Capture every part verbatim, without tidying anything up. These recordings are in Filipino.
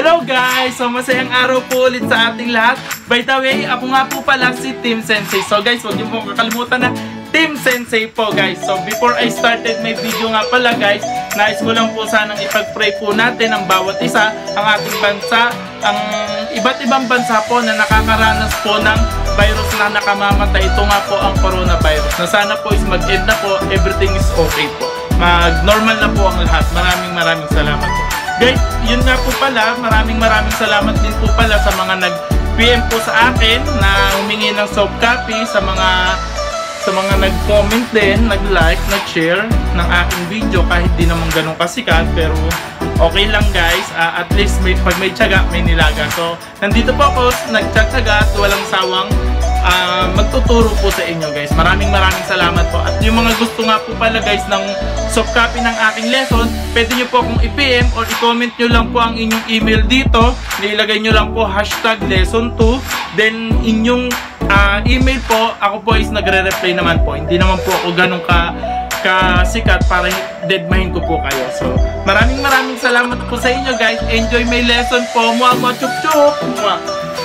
Hello guys! So masayang araw po ulit sa ating lahat. By the way, ako nga po pala si Team Sensei. So guys, huwag niyo po kakalimutan na Team Sensei po guys. So before I started my video nga pala guys, nais ko lang po sanang ipag-pray po natin ang bawat isa, ang ating bansa, ang iba't ibang bansa po na nakakaranas po ng virus na nakamamatay. Ito nga po ang coronavirus. Na sana po is mag-end na po, everything is okay po. Mag-normal na po ang lahat. Maraming maraming salamat po. Guys, yun nga po pala, maraming maraming salamat din po pala sa mga nag-P M po sa akin na humingi ng soft copy, sa mga sa mga nag-comment din, nag-like, nag-share ng aking video kahit di naman ganun kasikat, pero okay lang guys, uh, at least may, pag may tiyaga, may nilaga. So, nandito po ako, nagtiyatsaga at walang sawang uh, magtuturo po sa inyo guys. Maraming maraming salamat po. At yung mga gusto nga po pala guys ng soft copy ng aking lesson, pwede nyo po akong i-P M or i-comment nyo lang po ang inyong email dito. Nilagay nyo lang po hashtag lesson two. Then, inyong uh, email po, ako po is nagre-reply naman po. Hindi naman po ako ganun ka kasikat para deadmahin ko po kayo. So, maraming maraming salamat po sa inyo guys. Enjoy my lesson po. Mua mua chup chup. Mua.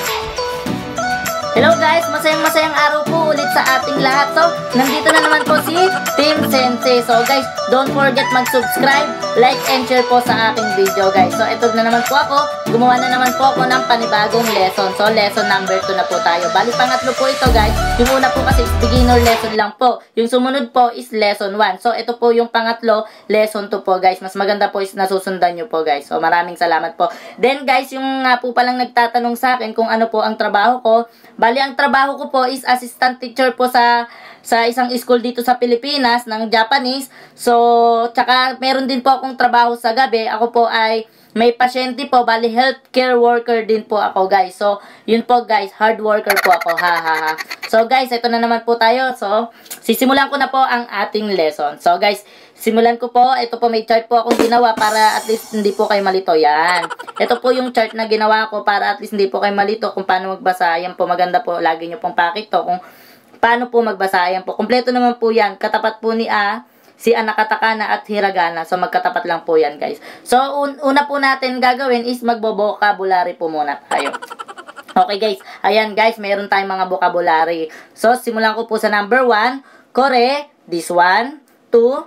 Hello guys, masayang masayang araw po ulit sa ating lahat. So, nandito na naman po si Team Sensei. So guys, don't forget mag-subscribe, like, and share po sa aking video guys. So, ito na naman po ako. Gumawa na naman po ako ng panibagong lesson. So, lesson number two na po tayo. Bali, pangatlo po ito guys. Yung una po kasi is beginner lesson lang po. Yung sumunod po is lesson one. So, ito po yung pangatlo, lesson two po guys. Mas maganda po is nasusundan nyo po guys. So, maraming salamat po. Then guys, yung nga po palang nagtatanong sa akin kung ano po ang trabaho ko. Bali, ang trabaho ko po is assistant teacher po sa sa isang school dito sa Pilipinas ng Japanese. So, tsaka meron din po akong trabaho sa gabi. Ako po ay may pasyente po. Bali, healthcare worker din po ako guys. So, yun po guys, hard worker po ako. Ha ha ha. So guys, ito na naman po tayo. So, sisimulan ko na po ang ating lesson. So guys, simulan ko po. Ito po may chart po akong ginawa para at least hindi po kayo malito. Yan. Ito po yung chart na ginawa ko para at least hindi po kayo malito kung paano magbasa. Yan po, maganda po. Lagi nyo pong pakito kung paano po magbasa. Yan po. Kompleto naman po yan. Katapat po ni A, si A nakatakana at hiragana. So, magkatapat lang po yan, guys. So, un una po natin gagawin is magbo-vocabulary po muna tayo. Okay, guys. Ayan, guys. Meron tayong mga vocabulary. So, simulan ko po sa number one. Kore, this one. Two,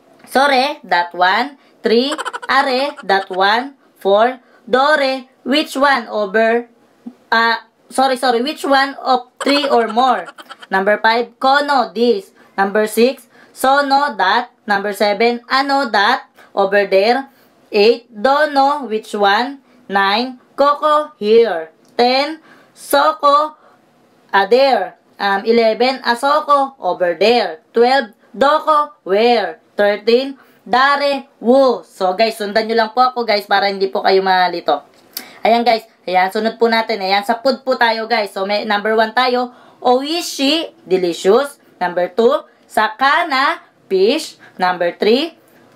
sore, that one. Three, are, that one. Four, dore, which one over, uh, sorry, sorry, which one of three or more. Number five, kono, this. Number six, sono, that. Number seven, ano, that. Over there. Eight, dono, which one. Nine, koko, here. Ten, soko, uh, there. Um, eleven, asoko, over there. Twelve, doko, where. Thirteen, dare, wo. So guys, sundan nyo lang po ako guys para hindi po kayo malito. Ayan guys, ayan, sunod po natin. Ayan, sa food po tayo guys. So may number one tayo, oishi, delicious. Number two, sakana, fish. Number three,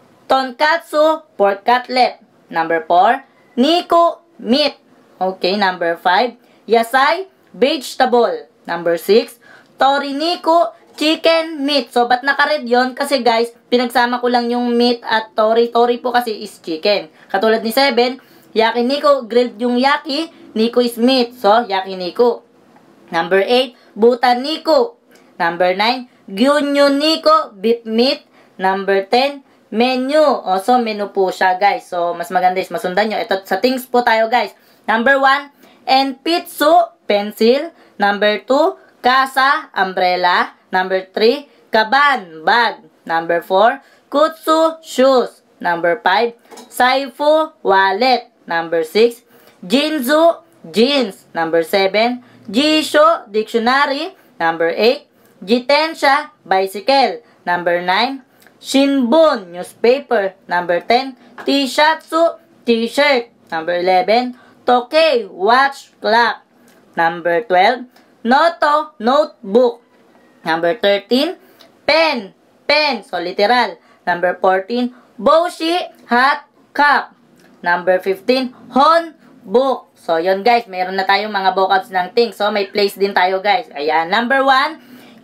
tonkatsu, pork cutlet. Number four, niku, meat. Okay, number five, yasai, vegetable. Number six, toriniku, chicken, meat. So, ba't naka-red yun? Kasi guys, pinagsama ko lang yung meat at tori. Tori po kasi is chicken. Katulad ni seven, yakiniku, grilled yung yaki. Niku is meat. So, yakiniku. Number eight, butaniku. Number nine, gyunyuniku, beef meat. Number ten, menu. O, so, menu po siya guys. So, mas maganda is masundan nyo. Ito, sa things po tayo guys. Number one, enpitsu, pencil. Number two, kasa, umbrella. Number three, kaban, bag. Number four, kutsu, shoes. Number five, saifu, wallet. Number six, jinzu, jeans. Number seven, jisho, dictionary. Number eight, jitensha, bicycle. Number nine, shinbun, newspaper. Number ten, tishatsu, t-shirt. Number eleven, toke, watch, clock. Number twelve, noto, notebook. Number thirteen, pen, pen, so literal. Number fourteen, boshi, hat, cup. Number fifteen, hon, book. So, yun guys, meron na tayong mga vocabs ng things. So, may place din tayo guys. Ayan, number one,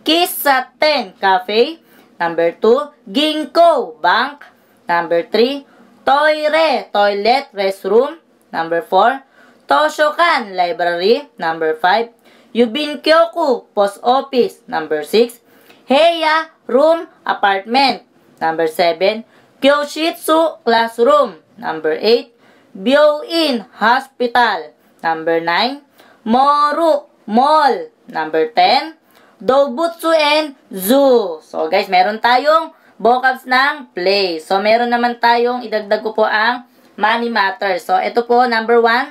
kisaten, cafe. Number two, ginkgo, bank. Number three, toire, toilet, restroom. Number four, Toshokan Library. Number five, Yubinkyoku Post Office. Number six, Heya Room Apartment. Number seven, Kyoshitsu Classroom. Number eight, Byoin Hospital. Number nine, Moru Mall. Number ten, Dobutsu and Zoo. So guys, meron tayong vocabs ng place. So meron naman tayong, idagdag ko po ang money matters. So ito po, number one,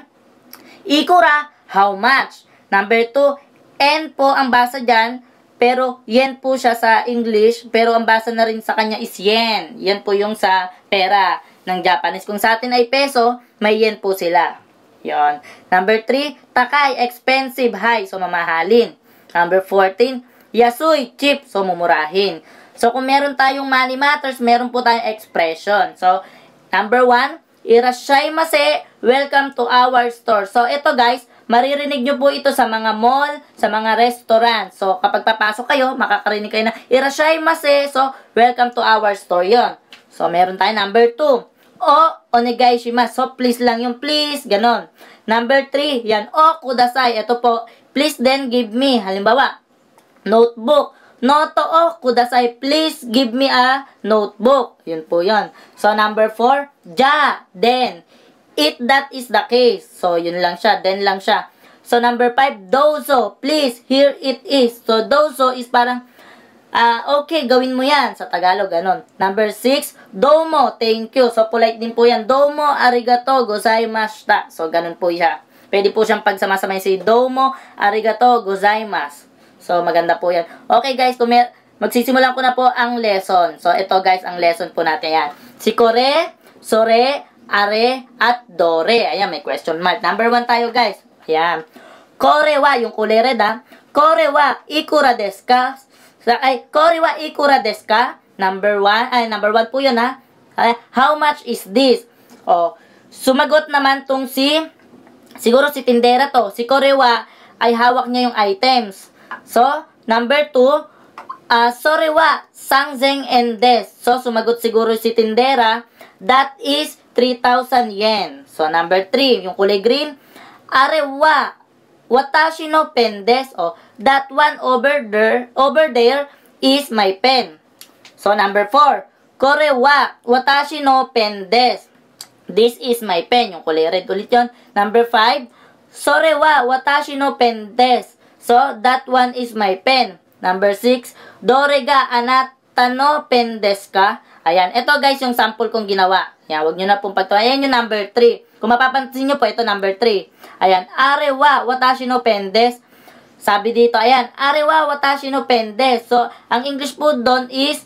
Ikura, how much? Number two, N po ang basa dyan, pero yen po siya sa English, pero ang basa na rin sa kanya is yen. Yan po yung sa pera ng Japanese. Kung sa atin ay peso, may yen po sila. Yon. Number three, Takai, expensive, high, so mamahalin. Number fourteen, Yasui, cheap, so mumurahin. So kung meron tayong money matters, meron po tayong expression. So, number one, Irashaimase, welcome to our store. So ito guys, maririnig nyo po ito sa mga mall, sa mga restaurant. So kapag papasok kayo, makakarinig kayo na Irashaimase, so welcome to our store yon. So meron tayo number two, O onegai shimasu. So please lang yung please, ganon. Number three, yan, O kudasai. Ito po, please then give me. Halimbawa, notebook. Noto o kudasai. Please give me a notebook. Yun po yun. So number four, ja, then. If that is the case. So yun lang siya, then lang siya. So number five, dozo. Please, here it is. So dozo is parang Ah, uh, okay, gawin mo yan. Sa Tagalog, ganon. Number six, domo, thank you. So, polite din po yan. Domo, arigato, gozaimashita. So, ganon po siya. Pwede po siyang pagsama-samay si domo, arigato, gozaimasu. So, maganda po yan. Okay, guys, kumer magsisimulan ko na po ang lesson. So, ito, guys, ang lesson po natin yan. Si kore, sore, are, at dore. Ayan, may question mark. Number one tayo, guys. Ayan. Kore wa, yung kulay red, ha. Kore wa, ikura desu ka? Ay, kore wa ikura desu ka? Number one, ay, number one po yun, ha? Ay, how much is this? O, sumagot naman tong si, siguro si tindera to. Si kore wa, ay hawak niya yung items. So, number two, uh, sore wa sanzen en desu. So, sumagot siguro si tindera, that is three thousand yen. So, number three, yung kulay green, are wa watashi no pen desu. O, that one over there, over there is my pen. So, number four, kore wa watashi no pen desu. This is my pen. Yung kulay red ulit yun. Number five, sore wa watashi no pen desu. So, that one is my pen. Number six, dore ga anata no pen desu ka? Ayan. Ito guys, yung sample kong ginawa. Ayan, wag nyo na pong pagtawa. Ayan yung number three. Kung mapapansin nyo po, ito number three. Ayan. Are wa watashi no pen desu. Sabi dito, ayan, are wa watashi no pen desu. So, ang English po doon is,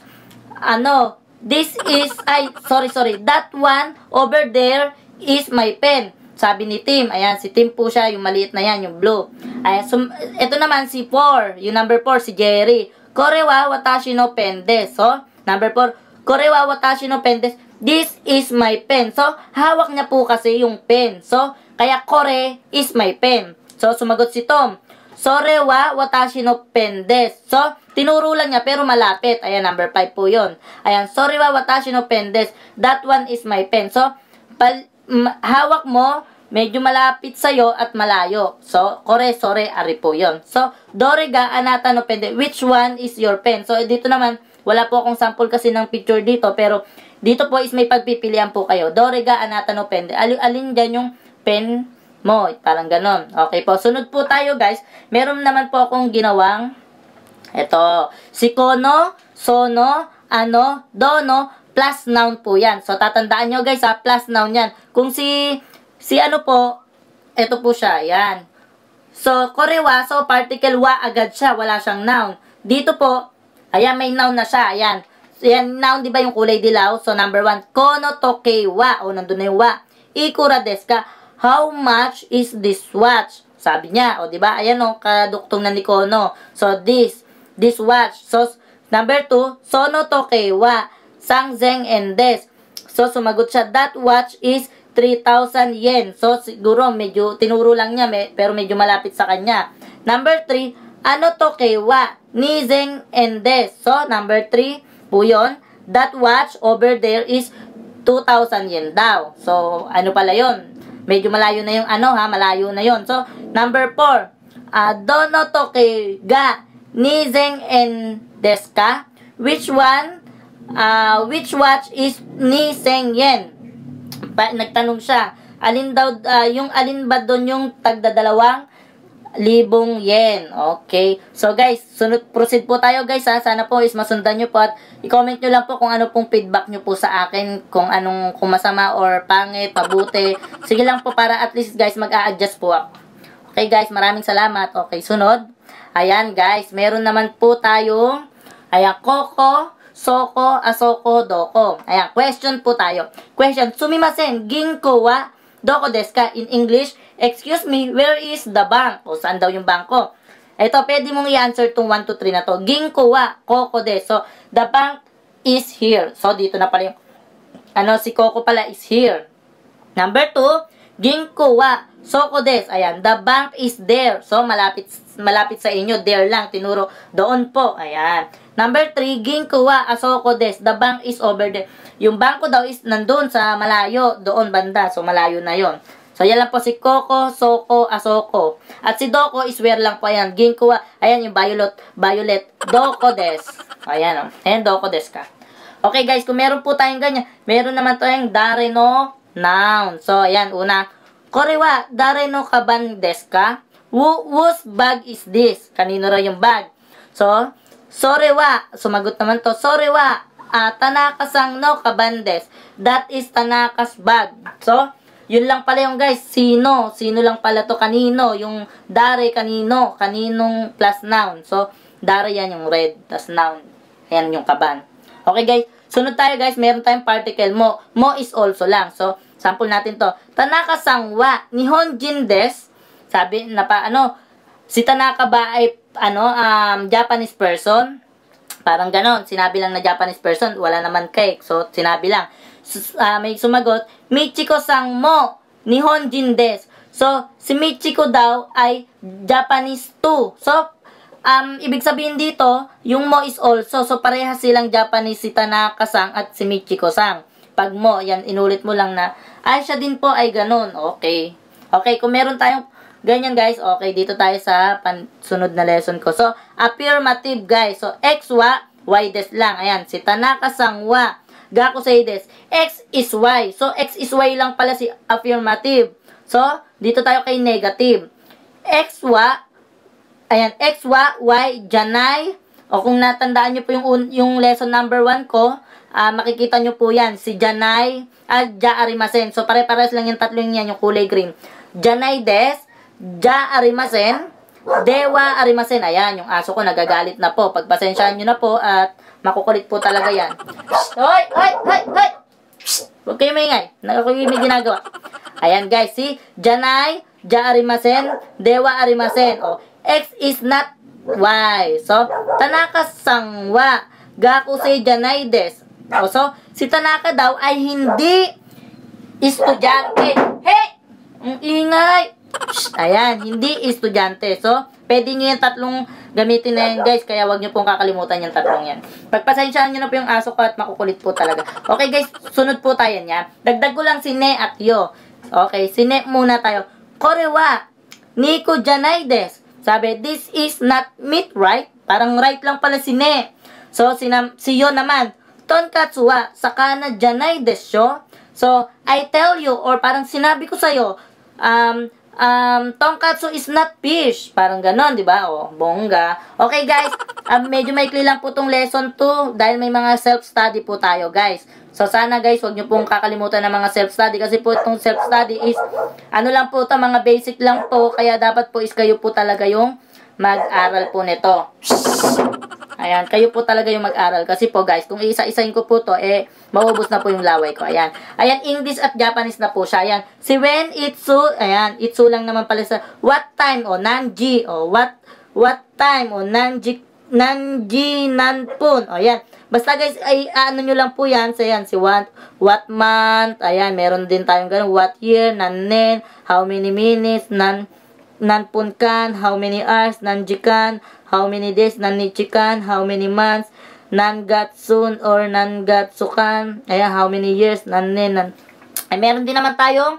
ano, this is, ay, sorry, sorry, that one over there is my pen. Sabi ni Tim, ayan, si Tim po siya, yung maliit na yan, yung blue. Ayan, so, ito naman si four, yung number four, si Jerry. Kore wa watashi no pen desu. So, number four, kore wa watashi no pen desu. This is my pen. So, hawak niya po kasi yung pen. So, kaya kore is my pen. So, sumagot si Tom. Sore wa watashi no pen desu. So, tinuro lang niya pero malapit. Ayan, number five po yun. Ayan, sore wa watashi no pen desu. That one is my pen. So, pal hawak mo, medyo malapit sa'yo at malayo. So, kore, sore, ari po yun. So, dore ga anata no pen desu. Which one is your pen? So, dito naman, wala po akong sample kasi ng picture dito. Pero, dito po is may pagpipilian po kayo. Dore ga anata no pen desu. Alin, alin dyan yung pen mo, parang ganon. Okay po, sunod po tayo guys. Meron naman po akong ginawang ito, si kono, sono, ano, dono, plus noun po yan. So, tatandaan nyo guys ha, plus noun yan. Kung si, si ano po, ito po siya, yan. So, kore wa, so particle wa agad siya, wala siyang noun. Dito po, ayan, may noun na siya, ayan. So, yan, noun, di ba yung kulay dilaw? So, number one, kono toke wa, o nandun na yung wa. Ikura desu ka? How much is this watch? Sabi niya, o di ba? Ayan o, kaduktong na ni Kono. So this, this watch. So number two, sono toke wa sanzen en desu. So sumagot siya, that watch is three thousand yen. So siguro medyo tinuro lang niya, may, pero medyo malapit sa kanya. Number three, ano toke wa nizen en desu. So number three po yun, that watch over there is two thousand yen daw. So ano pala yun? medyo malayo na yung ano ha, malayo na yon. So, number four, uh, dono toke ga nizeng en deska? Which one, uh, which watch is nizeng yen? Pa, nagtanong siya, alin daw, uh, yung alin ba doon yung tagdadalawang libong yen. Okay. So guys, sunod, proceed po tayo guys ha. Sana po is masundan nyo po at i-comment nyo lang po kung ano pong feedback nyo po sa akin. Kung anong, kung masama or pangit, pabuti. Sige lang po para at least guys mag-a-adjust po ako. Okay guys, maraming salamat. Okay, sunod. Ayan guys, meron naman po tayong, ayan, Koko, Soko, Asoko, Doko. Ayan, question po tayo. Question, sumimasen, ginko wa doko desu ka? In English, excuse me, where is the bank? O, saan daw yung bangko? Ito, pwede mong i-answer itong one, two, three na to. Ginko wa koko desu. So, the bank is here. So, dito na pala yung, ano, si Koko pala is here. Number two, ginko wa soko desu. Ayan, the bank is there. So, malapit, malapit sa inyo. There lang, tinuro. Doon po. Ayan. Number three, ginko wa asoko desu. The bank is over there. Yung bangko daw is nandun sa malayo. Doon banda. So, malayo na yon. So, yan lang po si Koko, Soko, Asoko. At si Doko is where lang po. Ayan, ginko wa. Ayan yung violet. Violet. Doko desu. Ayan o. Ayan, Doko desu ka. Okay guys, kung meron po tayong ganyan, meron naman tayong dare no noun. So, ayan, una. Kore wa dare no kaban desu ka? Who, whose bag is this? Kanino raw yung bag? So, sore wa. Sumagot naman to. Sore wa. Uh, Tanaka-sang no kaban desu. That is Tanaka's bag. So, yun lang pala yung guys. Sino? Sino lang pala to? Kanino? Yung dare, kanino? Kaninong plus noun. So, dare yan yung red. Plus noun. Ayan yung kaban. Okay guys. Sunod tayo guys. Meron tayong particle mo. Mo is also lang. So, sample natin to. Tanaka-sang wa Nihonjin desu. Sabi na pa, ano, si Tanaka ba ay, ano, um, Japanese person? Parang ganon. Sinabi lang na Japanese person. Wala naman cake. So, sinabi lang. Uh, may sumagot, Michiko-sang mo Nihonjin desu. So, si Michiko daw ay Japanese too. So, um, ibig sabihin dito, yung mo is also. So, parehas silang Japanese, si Tanaka-sang at si Michiko-sang. Pag mo, yan, inulit mo lang na, ay, siya din po ay ganon. Okay. Okay, kung meron tayong ganyan guys, okay, dito tayo sa sunod na lesson ko. So, affirmative guys. So, X wa, Y des lang. Ayan, si Tanaka-sang wa Gaku say desu. X is Y. So, X is Y lang pala si affirmative. So, dito tayo kay negative. X wa, ayan, X wa, Y, janay. O kung natandaan nyo po yung, yung lesson number one ko, uh, makikita nyo po yan. Si janay at ja arimasen. So, pare-pares lang yung tatlong yan, yung kulay green. Janay desu. Ja arimasen, dewa arimasen. Ayan, yung aso ko nagagalit na po. Pagpasensyahan nyo na po at makukulit po talaga yan. Hoy, hoy, hoy, hoy! Huwag kayo maingay. Nakakulit may ginagawa. Ayan guys, si Janay, ja arimasen, dewa arimasen. O, X is not Y. So, Tanaka-sang wa gaku say janay desu. O, so, si Tanaka daw ay hindi estudyante. Hey! Ang ingay! Ayan, hindi estudyante. So, pwede nyo yung tatlong gamitin na yan guys. Kaya wag nyo pong kakalimutan yung tatlong yan. Pagpasensyaan nyo na po yung aso ko at makukulit po talaga. Okay guys, sunod po tayo niya. Dagdag ko lang si Ne at Yo. Okay, si Ne muna tayo. Kore wa Nico janai desu. Sabi, this is not meat, right? Parang right lang pala si Ne. So, si, si Yo naman, tonkatsu wa sakana janai desu. So, I tell you, or parang sinabi ko sa'yo, um, Um, tonkatsu is not fish. Parang ganon, di ba? O, bongga. Okay, guys. Um, medyo maikli lang po tong lesson two dahil may mga self-study po tayo, guys. So, sana, guys, huwag nyo pong kakalimutan ng mga self-study kasi po itong self-study is, ano lang po ito, mga basic lang po. Kaya dapat po is kayo po talaga yung mag-aral po nito. Ayan, kayo po talaga yung mag-aral. Kasi po guys, kung isa-isahin ko po to, eh, maubos na po yung laway ko. Ayan. Ayan, English at Japanese na po siya. Ayan. Si when, itsu, ayan, itsu lang naman pala sa what time, o nanji, o what, what time, o nanji, nanji, nanpun. O, ayan. Basta guys, ay, ano nyo lang po yan. So, ayan, si what, what month, ayan, meron din tayong ganun, what year, nannen, how many minutes, nan, nanpunkan, how many hours, nanjikan, how many days, nannichikan, how many months, nangatsun or nangatsukan, ayan, how many years, nannen, nan. Ay, meron din naman tayong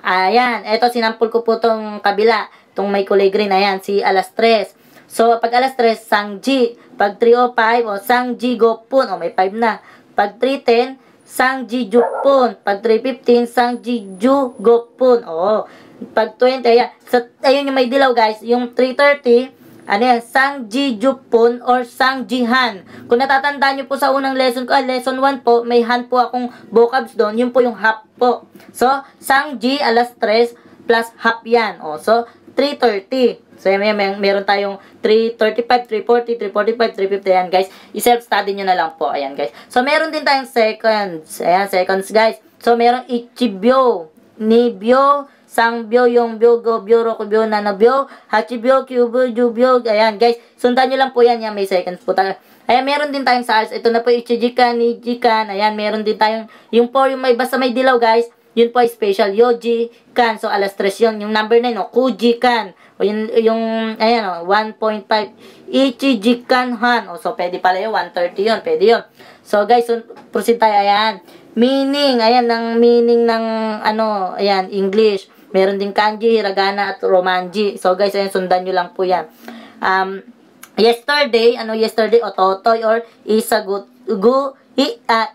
Ayan, eto sinample ko po tong kabila, tong may kulay green, ayan, si alas tres. So, pag alas tres, Sangji. Pag three oh five, o, Sangji Gopun, o, may five na. Pag three ten, Sangji Jupun. Pag three fifteen, Sangji Ju Gopun, o. Pag twenty, ayan. So, ayun yung may dilaw, guys. Yung three thirty, ano yan, Sangji Jupun or Sangji Han. Kung natatandaan nyo po sa unang lesson ko, ah, lesson one po, may Han po akong vocabs doon. Yun po yung half po. So, Sangji, alas tres, plus half yan. O, so, three thirty. So, may, may, meron tayong three thirty-five, three forty, three forty-five, three fifty. Ayan, guys. I-self-study nyo na lang po. Ayan, guys. So, meron din tayong seconds. Ayan, seconds, guys. So, meron Ichibyo, Nibyo, Sangbyo, Yongbyo, Gobyo, Rokubyo, Nanabyo, Hachibyo, Kyubyo, Jubyo. Ayan, guys. Sundan nyo lang po yan. Yan, may seconds po tayo. Ayan, meron din tayong SARS. Ito na po, Ichijikan, Nijikan. Ayan, meron din tayong, yung four, yung may, basta may dilaw, guys. Yun po ay special. Yoji kan. So, alas tres yun. Yung number nine, no? Kuji kan. O yung, yung ayan, no? one point five. Ichiji kan han. O, so, pwede pala yun. one thirty yun. Pwede yun. So, guys, so, proceed tayo. Ayan. Meaning. Ayan, ng meaning ng, ano, ayan, English. Meron din kanji, hiragana, at romanji. So, guys, ayan, sundan nyo lang po yan. Um, yesterday, ano, yesterday, ototoy, or isagu, gu, i, uh,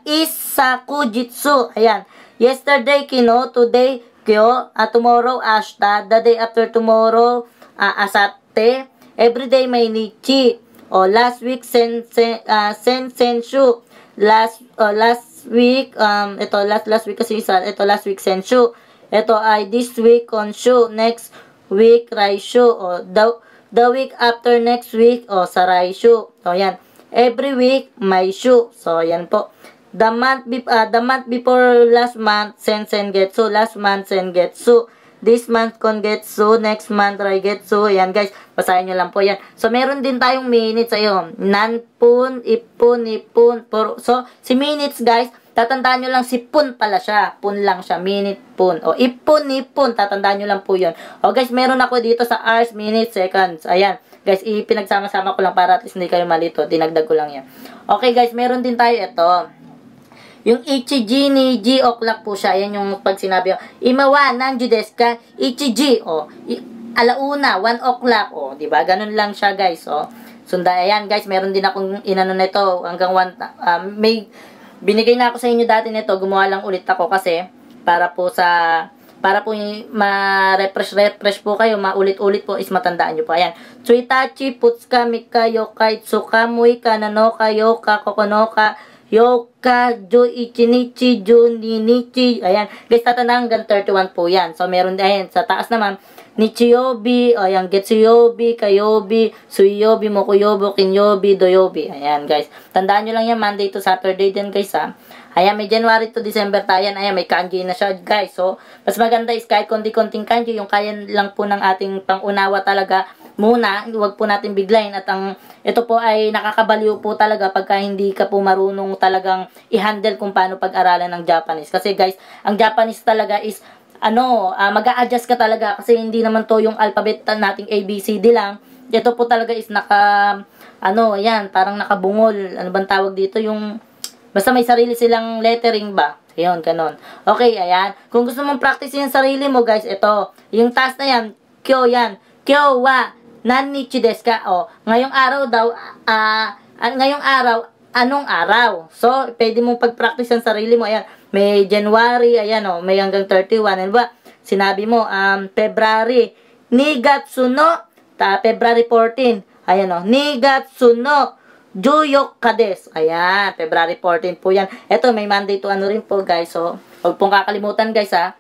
isakujitsu. Ayan. Yesterday, kino. Today, kyo. Uh, tomorrow, ashta. The day after tomorrow, uh, asate. Everyday, may nichi. O, last week, sen, sen, uh, sen, senshu. Last, uh, last week, um, ito, last, last week kasi isa. Ito, last week, senshu. Ito ay this week, konshu. Next week, raishu. O, the, the week after next week, o, saraishu. So, yan. Every week, maishu. So, yan po. The month, be, uh, the month before last month, sen sen getsu. Last month, sen getsu. This month, kon getsu. Next month, rai getsu. Ayan, guys. Basahin nyo lang po yan. So, meron din tayong minutes. Ayun. Nanpun, ipun, ipun. Puro. So, si minutes, guys, tatandaan nyo lang si pun pala siya. Pun lang siya. Minute, pun. O, ipun, ipun. Tatandaan nyo lang po yun. O, guys, meron ako dito sa hours, minutes, seconds. Ayan. Guys, ipinagsama-sama ko lang para at least hindi kayo malito. Dinagdag ko lang yan. Okay, guys, meron din tayo ito. Yung ichiji ni G o'clock po siya. Yan yung pag sinabi yung imawa nanju desu ka ichiji. O, i, alauna, one o'clock. O, diba? Ganun lang siya, guys. O, sunda. Ayan, guys, meron din akong inano nito hanggang one, uh, may, binigay na ako sa inyo dati nito. Gumawa lang ulit ako kasi para po sa, para po ma-refresh, refresh po kayo, maulit-ulit po is matandaan nyo po. Ayan. Tsuitachi, putsuka, mika, yokai, tsuka, mui, kananoka, yoka, kokonoka, yoka, ju, ichinichi, ju, ninichi. Ayan. Guys, tatandaan hanggang thirty-one po yan. So, meron din. Ayan. Sa taas naman, nichiyobi, o ayan, getsuyobi, kayobi, suiyobi, mokuyobi, kinyobi, doyobi. Ayan, guys. Tandaan nyo lang yan, Monday to Saturday din, guys, ha. Ayan, may January to December tayo. Ayan, may kanji na siya, guys. So, mas maganda is kahit konti-konting kanji, yung kaya lang po ng ating pangunawa talaga muna, huwag po natin biglayin. At ang, ito po ay nakakabaliw po talaga pagka hindi ka po marunong talagang i-handle kung paano pag-aralan ng Japanese. Kasi, guys, ang Japanese talaga is, ano, uh, mag-a-adjust ka talaga kasi hindi naman to yung alphabet nating A B C D lang. Ito po talaga is naka, ano, ayan, parang nakabungol. Ano bang tawag dito? Yung, basta may sarili silang lettering ba? Ayun, ganon. Okay, ayan. Kung gusto mong practice yung sarili mo, guys, ito. Yung task na yan, kyo yan. Kyo wa nanichi desu ka? O, ngayong araw daw, ah, uh, ngayong araw, anong araw? So, pwede mong pag-practice ang sarili mo. Ayan, may January, ayan o, may hanggang thirty-one. Ano ba? Sinabi mo, um, February, Nigatsu no, ta, February fourteen. Ayan o, Nigatsu no, Juyoka desu. Ayan, February fourteen po yan. Ito, may Monday to ano rin po, guys. So, huwag pong kakalimutan, guys, ha.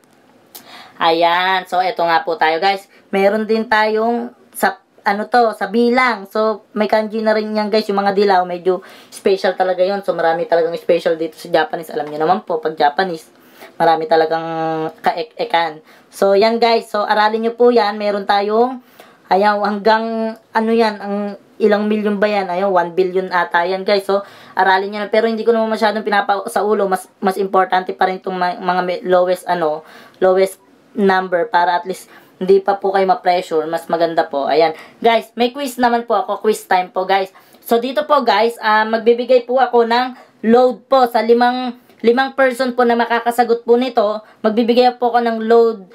Ayan, so, ito nga po tayo, guys. Meron din tayong sa ano to, sa bilang. So, may kanji na rin yan, guys. Yung mga dilaw, medyo special talaga yon. So, marami talagang special dito sa Japanese. Alam niyo naman po, pag Japanese, marami talagang kaek-ekan. So, yan, guys. So, aralin nyo po yan. Meron tayong, ayaw, hanggang, ano yan, ang ilang milyon ba yan? Ayaw, one billion ata yan, guys. So, aralin nyo na. Pero hindi ko naman masyadong pinapa sa ulo. Mas, mas importante pa rin itong mga lowest, ano, lowest number para at least hindi pa po kayo ma-pressure. Mas maganda po. Ayan. Guys, may quiz naman po ako. Quiz time po, guys. So, dito po, guys, uh, magbibigay po ako ng load po sa limang, limang person po na makakasagot po nito. Magbibigay po ako ng load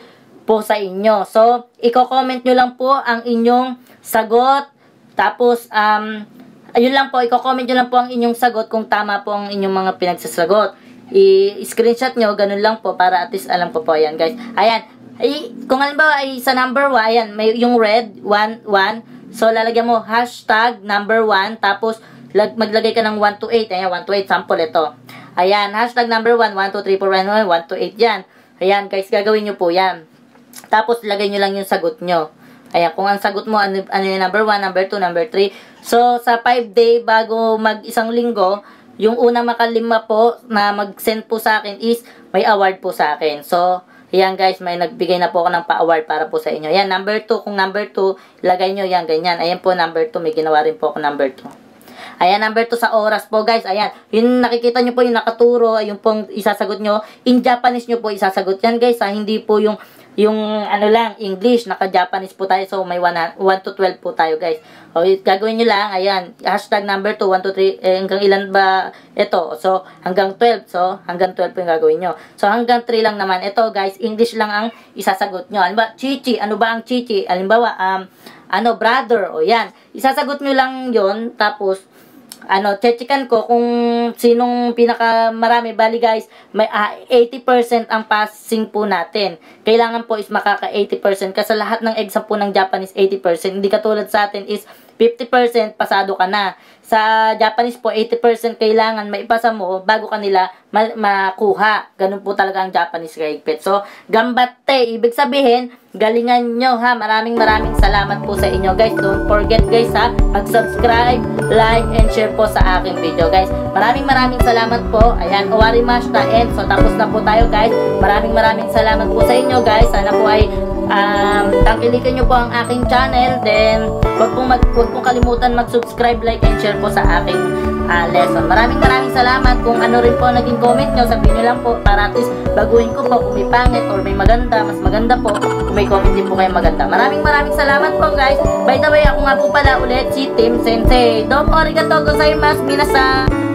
po sa inyo. So, i-comment nyo lang po ang inyong sagot. Tapos, um, ayun lang po, i-comment nyo lang po ang inyong sagot kung tama po ang inyong mga pinagsasagot. I-screenshot nyo, ganun lang po, para at least alam po po. Ayan, guys. Ayan. Ay, kung halimbawa ay sa number one, ayan, may yung red, one, one. So, lalagyan mo hashtag number one, tapos lag, maglagay ka ng one to eight. Ayan, one to eight, sample ito. Ayan, hashtag number one, one, two, three, four, one to eight yan. Ayan, guys, gagawin nyo po yan. Tapos, lagay nyo lang yung sagot nyo. Ayan, kung ang sagot mo, ano, ano yung number one, number two, number three. So, sa five day, bago mag isang linggo, yung unang makalima po na mag-send po sa akin is may award po sa akin. So, ayan guys, may nagbigay na po ako ng pa-award para po sa inyo. Ayan, number two. Kung number two, lagay nyo yan, ganyan. Ayan po, number two. May ginawa rin po ako number two. Ayan, number two sa oras po, guys. Ayan, yung nakikita nyo po, yung nakaturo, yung pong isasagot nyo. In Japanese nyo po isasagot yan, guys. Ha? Hindi po yung, yung ano lang, English. Naka-Japanese po tayo. So, may one to twelve po tayo, guys. O, gagawin nyo lang, ayan, hashtag number two, one to three, eh, hanggang ilan ba ito? So, hanggang twelve. So, hanggang twelve po yung gagawin nyo. So, hanggang three lang naman. Ito, guys, English lang ang isasagot nyo. Halimbawa, chichi. Ano ba ang chichi? Halimbawa, um, ano, brother. O, yan. Isasagot nyo lang yon. Tapos, ano, chechikan ko kung sinong pinaka marami. Bali guys, may uh, eighty percent ang passing po natin. Kailangan po is makaka eighty percent kasi lahat ng exam po ng Japanese eighty percent. Hindi katulad sa atin is fifty percent pasado ka na. Sa Japanese po, eighty percent kailangan maipasa mo bago ka nila ma makuha. Ganun po talaga ang Japanese kahigpit. So, gambatte. Ibig sabihin, galingan nyo ha. Maraming maraming salamat po sa inyo guys. Don't forget guys ha, mag-subscribe, like, and share po sa aking video guys. Maraming maraming salamat po. Ayan, owarimashita and so tapos na po tayo guys. Maraming maraming salamat po sa inyo guys. Sana po ay um, tangkilikan nyo po ang aking channel. Then, huwag pong, mag, huwag pong kalimutan mag-subscribe, like, and share po sa aking uh, lesson. Maraming maraming salamat. Kung ano rin po naging comment nyo, sabihin nyo lang po para at least baguhin ko po kung may pangit or may maganda, mas maganda po kung may comment din po kayo maganda. Maraming maraming salamat po guys. By the way, ako nga po pala ulit si Tim Sensei. Domo arigatou gozaimasu minasan.